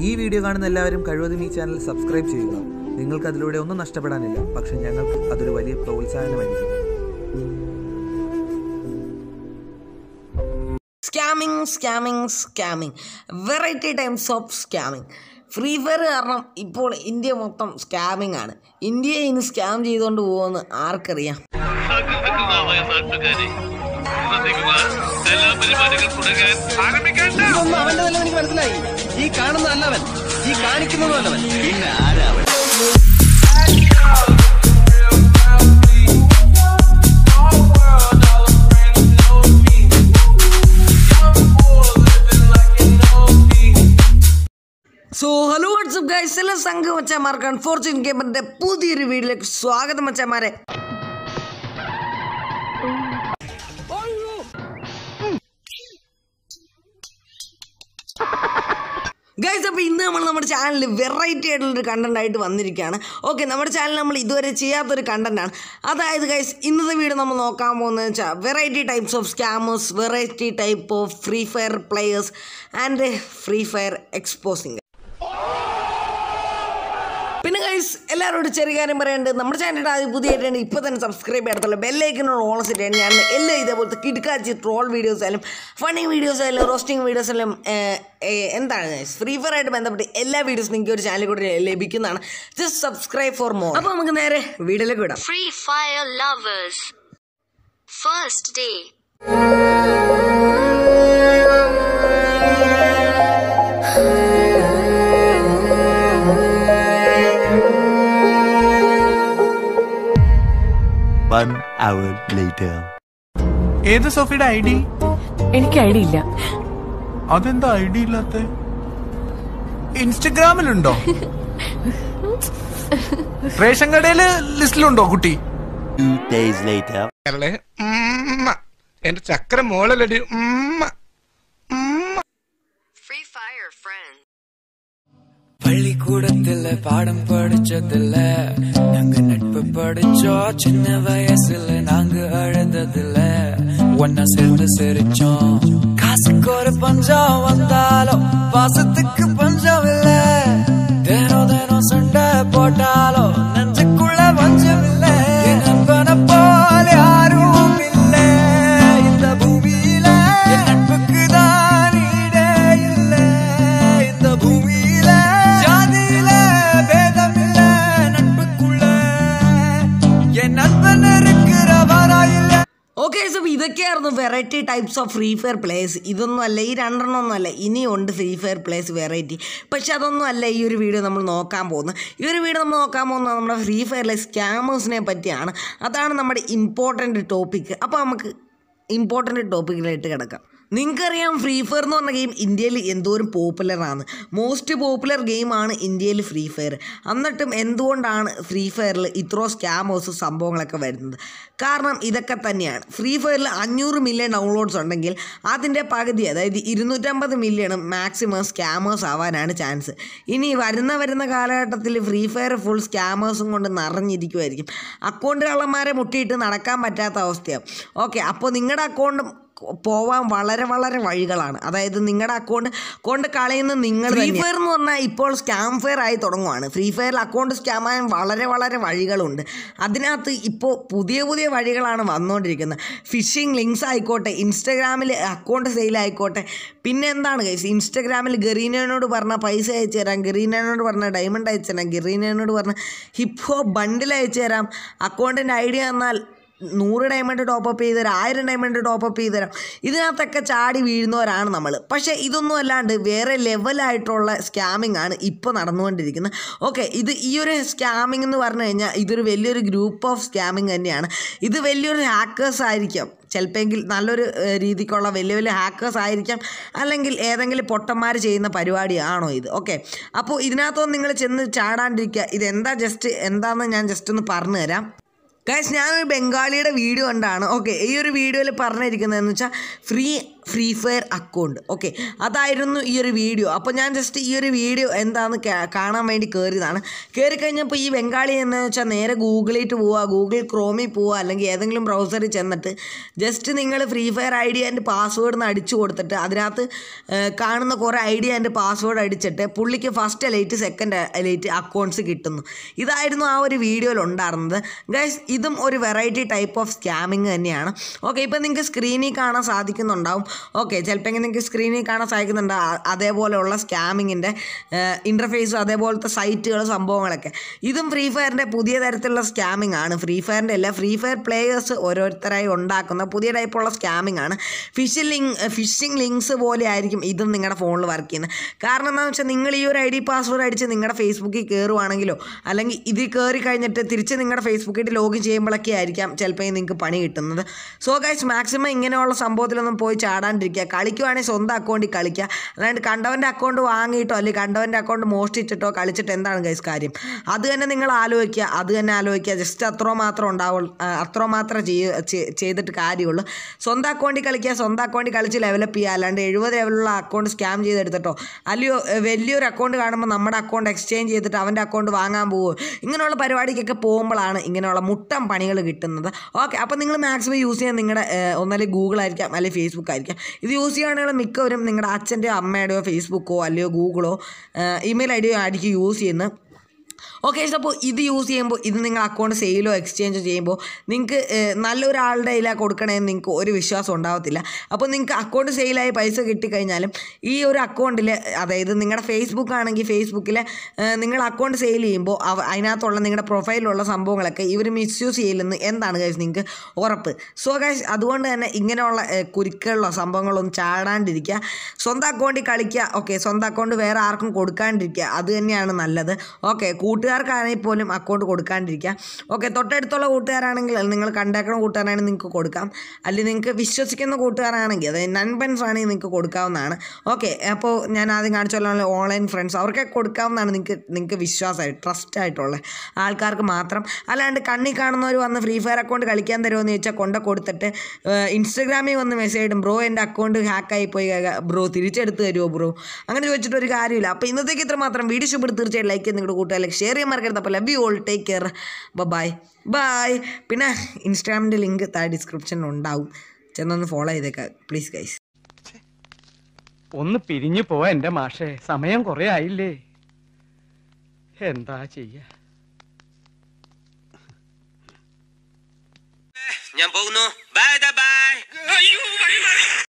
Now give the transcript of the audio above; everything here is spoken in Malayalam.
ഈ വീഡിയോ കാണുന്ന എല്ലാവരും കഴിവതും ഈ ചാനൽ സബ്സ്ക്രൈബ് ചെയ്യുക. നിങ്ങൾക്ക് അതിലൂടെ ഒന്നും നഷ്ടപ്പെടാനില്ല, പക്ഷെ ഞങ്ങൾക്ക് അതൊരു വലിയ പ്രോത്സാഹനമായിരിക്കും. Scamming variety times of scamming. Free fire കാരണം ഇപ്പോൾ ഇന്ത്യ മൊത്തം സ്കാമിങ് ആണ്. ഇന്ത്യയെ ഇനി സ്കാം ചെയ്തുകൊണ്ട് പോകുമെന്ന് ആർക്കറിയാം. അവന്റെ നല്ല എനിക്ക് മനസ്സിലായി. ഈ കാണുന്ന അല്ലവൻ, ഈ കാണിക്കുന്നതും അല്ലവൻ, പിന്നെ ആരാവൻ? സോ ഹലോ വാട്സ്ആപ്പ് ഗൈസ്, എല്ലാ സംഘം മച്ചാമാർക്ക് അൺഫോർച്യൂൺ ഗെയിമറിന്റെ പുതിയൊരു വീഡിയോയിലേക്ക് സ്വാഗതം മച്ചാമാരെ. ഗൈസ്, അപ്പോൾ ഇന്ന് നമ്മൾ നമ്മുടെ ചാനലിൽ വെറൈറ്റി ആയിട്ടുള്ളൊരു കണ്ടന്റ് ആയിട്ട് വന്നിരിക്കുകയാണ്. ഓക്കെ, നമ്മുടെ ചാനൽ നമ്മൾ ഇതുവരെ ചെയ്യാത്തൊരു കണ്ടന്റാണ്. അതായത് ഗൈസ്, ഇന്നത്തെ വീഡിയോ നമ്മൾ നോക്കാൻ പോകുന്നത് വെച്ചാൽ variety types of scammers, variety type of free fire players and free fire exposing. പിന്നെ ഗൈസ്, എല്ലാവരോടും ചെറിയ കാര്യം പറയാനുണ്ട്. നമ്മുടെ ചാനലിൻ്റെ ആദ്യം പുതിയതായിട്ടുണ്ട് ഇപ്പോൾ തന്നെ സബ്സ്ക്രൈബ് ചെയ്യാത്തുള്ള ബെല്ലൈക്കനോട് ഓൺ സെറ്റ് ഞാൻ എല്ലാം ഇതേപോലത്തെ കിടക്കാച്ചി ട്രോൾ വീഡിയോസ് ആയാലും ഫണ്ണി വീഡിയോസ് ആയാലും റോസ്റ്റിംഗ് വീഡിയോസ് ആയാലും എന്താണ് ഗൈസ്, ഫ്രീ ഫയർ ആയിട്ട് ബന്ധപ്പെട്ട് എല്ലാ വീഡിയോസും നിങ്ങൾക്ക് ഒരു ചാനലിൽ കൂടെ ലഭിക്കുന്നതാണ്. Just subscribe for more. അപ്പോൾ നമുക്ക് നേരെ വീഡിയോയിലേക്ക് വിടാം. Free Fire lovers, first day. One hour later. ഏത് സോഫിയുടെ ഐ ഡി? എനിക്ക് ഐ ഡി ഇല്ല. അതെന്താ ഐ ഡി ഇല്ലാത്ത? ഇൻസ്റ്റഗ്രാമിലുണ്ടോ? റേഷൻ കടയില് ലിസ്റ്റിലുണ്ടോ കുട്ടി? 2 days later. എന്റെ ചക്ര മോളലടി. Free Fire friends. பள்ளிக்கூடத்துல பாடம் படிச்சதில்ல, நாங்க நட்பு படிச்சோம். சின்ன வயசுல நாங்க அழுததில்ல, ஒன்னா சேர்ந்து சிரிச்சோம். காசுக்கு ஒரு பஞ்சம் வந்தாலும் பாசத்துக்கு பஞ்சம் இல்ல. தினம் தினம் சண்டை போட்டாலும் நெஞ்சுக்குள்ள பஞ்சம் இல்ல. நண்பனை போல யாரும் இல்ல இந்த பூமியில. என் நட்புக்கு தான் ஈடே இல்ல இந்த பூமியில. ஜாதியில பேதம் இல்ல நட்புக்குள்ள, என் நண்பன் இருக்கிறவரா இல்ல. ഓക്കെ, സോ ഇതൊക്കെയായിരുന്നു variety types of free fire players. ഇതൊന്നും അല്ല, ഈ രണ്ടെണ്ണമൊന്നും അല്ല, ഇനിയുണ്ട് ഫ്രീ ഫയർ പ്ലേയേഴ്സ് വെറൈറ്റി. പക്ഷെ അതൊന്നും അല്ല ഈ ഒരു വീഡിയോ നമ്മൾ നോക്കാൻ പോകുന്നത്. ഈ ഒരു വീഡിയോ നമ്മൾ നോക്കാൻ പോകുന്നത് നമ്മുടെ ഫ്രീ ഫയറിലെ സ്കാമേഴ്സിനെ പറ്റിയാണ്. അതാണ് നമ്മുടെ ഇമ്പോർട്ടൻ്റ് ടോപ്പിക്ക്. അപ്പോൾ നമുക്ക് ഇമ്പോർട്ടൻ്റ് ടോപ്പിക്കിലായിട്ട് കിടക്കാം. നിങ്ങൾക്കറിയാം, ഫ്രീ ഫയർ എന്ന് പറഞ്ഞ ഗെയിം ഇന്ത്യയിൽ എന്തോരം പോപ്പുലറാണ്. മോസ്റ്റ് പോപ്പുലർ ഗെയിമാണ് ഇന്ത്യയിൽ ഫ്രീ ഫയർ. എന്നിട്ടും എന്തുകൊണ്ടാണ് ഫ്രീ ഫയറിൽ ഇത്രോ സ്കാമേഴ്സ് സംഭവങ്ങളൊക്കെ വരുന്നത്? കാരണം ഇതൊക്കെ തന്നെയാണ്. ഫ്രീ ഫയറിൽ 500 മില്യൺ ഡൗൺലോഡ്സ് ഉണ്ടെങ്കിൽ അതിൻ്റെ പകുതി, അതായത് 250 മില്യണും മാക്സിമം സ്കാമേഴ്സ് ആവാനാണ് ചാൻസ്. ഇനി വരുന്ന കാലഘട്ടത്തിൽ ഫ്രീ ഫയർ ഫുൾ സ്കാമേഴ്സും കൊണ്ട് നിറഞ്ഞിരിക്കുമായിരിക്കും. അക്കൗണ്ട് കള്ളന്മാരെ മുട്ടിയിട്ട് നടക്കാൻ പറ്റാത്ത അവസ്ഥയാണ്. ഓക്കെ, അപ്പോൾ നിങ്ങളുടെ അക്കൗണ്ട് പോവാൻ വളരെ വഴികളാണ്. അതായത് നിങ്ങളുടെ അക്കൗണ്ട് കളയുന്ന നിങ്ങൾ. ഫ്രീ ഫയർ എന്ന് പറഞ്ഞാൽ ഇപ്പോൾ സ്കാം ഫെയർ ആയി തുടങ്ങുവാണ്. ഫ്രീ ഫയറിൽ അക്കൗണ്ട് സ്കാം ആകാൻ വളരെ വഴികളുണ്ട്. അതിനകത്ത് ഇപ്പോൾ പുതിയ വഴികളാണ് വന്നുകൊണ്ടിരിക്കുന്നത്. ഫിഷിംഗ് ലിങ്ക്സ് ആയിക്കോട്ടെ, ഇൻസ്റ്റഗ്രാമിൽ അക്കൗണ്ട് സെയിൽ ആയിക്കോട്ടെ. പിന്നെ എന്താണ് ഗൈസ്, ഇൻസ്റ്റഗ്രാമിൽ ഗറീനയോട് പറഞ്ഞാൽ പൈസ അയച്ചു തരാം, ഗറീനയോട് പറഞ്ഞാൽ ഡയമണ്ട് അയച്ചു തരാം, ഗറീനയോട് പറഞ്ഞാൽ ഹിപ്പ് ഹോപ്പ് ബണ്ടിൽ അയച്ചു തരാം, അക്കൗണ്ടിൻ്റെ ഐഡിയ തന്നാൽ 100 ഡയമണ്ട് ടോപ്പപ്പ് ചെയ്ത് തരാം, 1000 ഡയമണ്ട് ടോപ്പപ്പ് ചെയ്ത് തരാം. ഇതിനകത്തൊക്കെ ചാടി വീഴുന്നവരാണ് നമ്മൾ. പക്ഷേ ഇതൊന്നും അല്ലാണ്ട് വേറെ ലെവലായിട്ടുള്ള സ്കാമിംഗ് ആണ് ഇപ്പോൾ നടന്നുകൊണ്ടിരിക്കുന്നത്. ഓക്കെ, ഈ ഒരു സ്കാമിംഗ് എന്ന് പറഞ്ഞു കഴിഞ്ഞാൽ ഇതൊരു വലിയൊരു ഗ്രൂപ്പ് ഓഫ് സ്കാമിംഗ് തന്നെയാണ്. ഇത് വലിയൊരു ഹാക്കേഴ്സ് ആയിരിക്കാം, ചിലപ്പോൾ നല്ലൊരു രീതിക്കുള്ള വലിയ ഹാക്കേഴ്സ് ആയിരിക്കാം, അല്ലെങ്കിൽ ഏതെങ്കിലും പൊട്ടന്മാർ ചെയ്യുന്ന പരിപാടിയാണോ ഇത്? ഓക്കെ, അപ്പോൾ ഇതിനകത്തൊന്നും നിങ്ങൾ ചെന്ന് ചാടാണ്ടിരിക്കുക. എന്താണെന്ന് ഞാൻ ജസ്റ്റ് ഒന്ന് പറഞ്ഞു തരാം. ഗൈസ്, ഞാനൊരു ബംഗാളിയുടെ വീഡിയോ കണ്ടാണ്. ഓക്കെ, ഈ ഒരു വീഡിയോയിൽ പറഞ്ഞിരിക്കുന്നതെന്ന് വെച്ചാൽ ഫ്രീ ഫയർ അക്കൗണ്ട്. ഓക്കെ, അതായിരുന്നു ഈ ഒരു വീഡിയോ. അപ്പോൾ ഞാൻ ജസ്റ്റ് ഈ ഒരു വീഡിയോ എന്താണെന്ന് കാണാൻ വേണ്ടി കയറിയതാണ്. കയറി കഴിഞ്ഞപ്പോൾ ഈ ബംഗാളി എന്താണെന്ന് വെച്ചാൽ നേരെ ഗൂഗിളിൽ പോവുക, ഗൂഗിൾ ക്രോമിൽ പോവുക, അല്ലെങ്കിൽ ഏതെങ്കിലും ബ്രൗസറിൽ ചെന്നിട്ട് ജസ്റ്റ് നിങ്ങൾ free fire ID and password എന്ന് അടിച്ചു കൊടുത്തിട്ട് അതിനകത്ത് കാണുന്ന കുറേ ID ആൻഡ് പാസ്വേഡ് അടിച്ചിട്ട് പുള്ളിക്ക് first elite second elite accounts കിട്ടുന്നു. ഇതായിരുന്നു ആ ഒരു വീഡിയോയിൽ ഉണ്ടായിരുന്നത്. ഗൈസ്, ഇതും ഒരു വെറൈറ്റി ടൈപ്പ് ഓഫ് സ്കാമിങ് തന്നെയാണ്. ഓക്കെ, ഇപ്പം നിങ്ങൾക്ക് സ്ക്രീനിൽ കാണാൻ സാധിക്കുന്നുണ്ടാവും. ഓക്കെ, ചിലപ്പോൾ നിങ്ങൾക്ക് സ്ക്രീനിൽ കാണാൻ സാധിക്കുന്നുണ്ട് അതേപോലെയുള്ള സ്കാമിങ്ങിൻ്റെ ഇൻ്റർഫേസും അതേപോലത്തെ സൈറ്റുകൾ സംഭവങ്ങളൊക്കെ. ഇതും ഫ്രീ ഫയറിൻ്റെ പുതിയ തരത്തിലുള്ള സ്കാമിംഗ് ആണ്. ഫ്രീ ഫയറിൻ്റെ അല്ല, ഫ്രീ ഫയർ പ്ലേയേഴ്സ് ഓരോരുത്തരായി ഉണ്ടാക്കുന്ന പുതിയ ടൈപ്പുള്ള സ്കാമിംഗ് ആണ്. ഫിഷിംഗ് ലിങ്ക്സ് പോലെ ആയിരിക്കും ഇതും നിങ്ങളുടെ ഫോണിൽ വർക്ക് ചെയ്യുന്നത്. കാരണം എന്താണെന്ന് വെച്ചാൽ നിങ്ങൾ ഈ ഒരു ID പാസ്വേഡ് അടിച്ച് നിങ്ങളുടെ ഫേസ്ബുക്കിൽ കയറുവാണെങ്കിലോ അല്ലെങ്കിൽ ഇതിൽ കയറി കഴിഞ്ഞിട്ട് തിരിച്ച് നിങ്ങളുടെ ഫേസ്ബുക്കിൽ ലോഗിൻ ചെയ്യുമ്പോഴൊക്കെ ആയിരിക്കാം ചിലപ്പോൾ നിങ്ങൾക്ക് പണി കിട്ടുന്നത്. സോ ഗൈസ്, മാക്സിമം ഇങ്ങനെയുള്ള സംഭവത്തിലൊന്നും പോയി ചാടാണ്ടിരിക്കുക. കളിക്കുവാണെങ്കിൽ സ്വന്തം അക്കൗണ്ടിൽ കളിക്കുക. അല്ലാണ്ട് കണ്ടവൻ്റെ അക്കൗണ്ട് വാങ്ങിയിട്ടോ അല്ലെങ്കിൽ കണ്ടവൻ്റെ അക്കൗണ്ട് മോഷ്ടിച്ചിട്ടോ കളിച്ചിട്ട് എന്താണ് ഗൈസ് കാര്യം? അത് തന്നെ നിങ്ങൾ ആലോചിക്കുക. ജസ്റ്റ് അത്രമാത്രം ചെയ്തിട്ട് കാര്യമുള്ളൂ. സ്വന്തം അക്കൗണ്ടിൽ കളിച്ച് ലെവലപ്പ് ചെയ്യുക. അല്ലാണ്ട് 70 ലെവലുള്ള അക്കൗണ്ട് സ്കാം ചെയ്തെടുത്തിട്ടോ അല്ലയോ വലിയൊരു അക്കൗണ്ട് കാണുമ്പോൾ നമ്മുടെ അക്കൗണ്ട് എക്സ്ചേഞ്ച് ചെയ്തിട്ട് അവൻ്റെ അക്കൗണ്ട് വാങ്ങാൻ പോവുമോ, ഇങ്ങനെയുള്ള പരിപാടിക്കൊക്കെ പോകുമ്പോഴാണ് ഇങ്ങനെയുള്ള മുട്ടം പണികൾ കിട്ടുന്നത്. ഓക്കെ, അപ്പോൾ നിങ്ങൾ മാക്സിമം യൂസ് ചെയ്യാൻ നിങ്ങളുടെ ഒന്നല്ലെങ്കിൽ ഗൂഗിൾ ആയിരിക്കാം അല്ലെങ്കിൽ ഫേസ്ബുക്ക് ആയിരിക്കാം. ഇത് യൂസ് ചെയ്യുകയാണെങ്കിൽ മിക്കവരും നിങ്ങളുടെ അച്ഛൻ്റെയോ അമ്മയുടെയോ ഫേസ്ബുക്കോ അല്ലയോ ഗൂഗിളോ ഇമെയിൽ ID ആയിരിക്കും യൂസ് ചെയ്യുന്നത്. ഓക്കെ, അപ്പോൾ ഇത് യൂസ് ചെയ്യുമ്പോൾ ഇത് നിങ്ങൾ അക്കൗണ്ട് സെയിലോ എക്സ്ചേഞ്ചോ ചെയ്യുമ്പോൾ നിങ്ങൾക്ക് നല്ലൊരാളുടെ കയ്യിലാണ് കൊടുക്കണമെന്ന് നിങ്ങൾക്ക് ഒരു വിശ്വാസം ഉണ്ടാകത്തില്ല. അപ്പോൾ നിങ്ങൾക്ക് അക്കൗണ്ട് സെയിലായി പൈസ കിട്ടിക്കഴിഞ്ഞാലും ഈ ഒരു അക്കൗണ്ടിൽ, അതായത് നിങ്ങളുടെ ഫേസ്ബുക്ക് ആണെങ്കിൽ ഫേസ്ബുക്കിൽ നിങ്ങൾ അക്കൗണ്ട് സെയിൽ ചെയ്യുമ്പോൾ അതിനകത്തുള്ള നിങ്ങളുടെ പ്രൊഫൈലിലുള്ള സംഭവങ്ങളൊക്കെ ഇവർ മിസ്യൂസ് ചെയ്യില്ലെന്ന് എന്താണ് ഗൈസ് നിങ്ങൾക്ക് ഉറപ്പ്. സോ ഗൈസ്, അതുകൊണ്ട് തന്നെ ഇങ്ങനെയുള്ള കുരുക്കുള്ള സംഭവങ്ങളൊന്നും ചാടാണ്ടിരിക്കുക. സ്വന്തം അക്കൗണ്ടിൽ കളിക്കുക. ഓക്കെ, സ്വന്തം അക്കൗണ്ട് വേറെ ആർക്കും കൊടുക്കാണ്ടിരിക്കുക. അത് തന്നെയാണ് നല്ലത്. ഓക്കെ, കൂട്ടുകാർക്കാണെങ്കിൽ പോലും അക്കൗണ്ട് കൊടുക്കാണ്ടിരിക്കുക. ഓക്കെ, തൊട്ടടുത്തുള്ള കൂട്ടുകാരാണെങ്കിൽ നിങ്ങൾ കണ്ടേക്കുന്ന കൂട്ടുകാരാണെങ്കിൽ നിങ്ങൾക്ക് കൊടുക്കാം. അല്ലെങ്കിൽ നിങ്ങൾക്ക് വിശ്വസിക്കുന്ന കൂട്ടുകാരാണെങ്കിൽ, അതായത് നൺബൻസ് ആണെങ്കിൽ നിങ്ങൾക്ക് കൊടുക്കാവുന്നതാണ്. ഓക്കെ, അപ്പോൾ ഞാൻ ആദ്യം കാണിച്ചുള്ള ഓൺലൈൻ ഫ്രണ്ട്സ് അവർക്കൊക്കെ കൊടുക്കാവുന്നതാണ്. നിങ്ങൾക്ക് വിശ്വാസമായിട്ട് ട്രസ്റ്റ് ആയിട്ടുള്ള ആൾക്കാർക്ക് മാത്രം. അല്ലാണ്ട് കണ്ണിൽ കാണുന്നവർ വന്ന് ഫ്രീ ഫയർ അക്കൗണ്ട് കളിക്കാൻ തരുമോ എന്ന് ചോദിച്ചാൽ കൊടുത്തിട്ട് ഇൻസ്റ്റഗ്രാമിൽ വന്ന് മെസ്സേജ് ഇടും, ബ്രോ എൻ്റെ അക്കൗണ്ട് ഹാക്കായി പോയി ബ്രോ തിരിച്ചെടുത്ത് തരുമോ ബ്രോ, അങ്ങനെ ചോദിച്ചിട്ട് ഒരു കാര്യമില്ല. അപ്പോൾ ഇന്നത്തേക്ക് ഇത്ര മാത്രം. വീഡിയോ ഇഷ്ടപ്പെട്ട് തീർച്ചയായിട്ടും ലൈക്ക് ചെയ്ത് നിങ്ങളുടെ കൂട്ടുകാരിലേക്ക് ഷെയർ ചെയ്യാൻ മറക്കരുത്. അപ്പോൾ love you all, take care, bye. പിന്നെ ഇൻസ്റ്റാഗ്രാമിൻ്റെ ലിങ്ക് താഴെ ഡിസ്ക്രിപ്ഷനിൽ ഉണ്ടാവും, ചെന്നൊന്ന് ഫോളോ ചെയ്തേക്കാം പ്ലീസ് ഗൈസ്. ഒന്ന് പിരിഞ്ഞു പോവാ എന്റെ മാഷേ, സമയം കുറെ ആയില്ലേ, എന്താ ചെയ്യാ. ഞാൻ പോകുന്നു. ബൈ.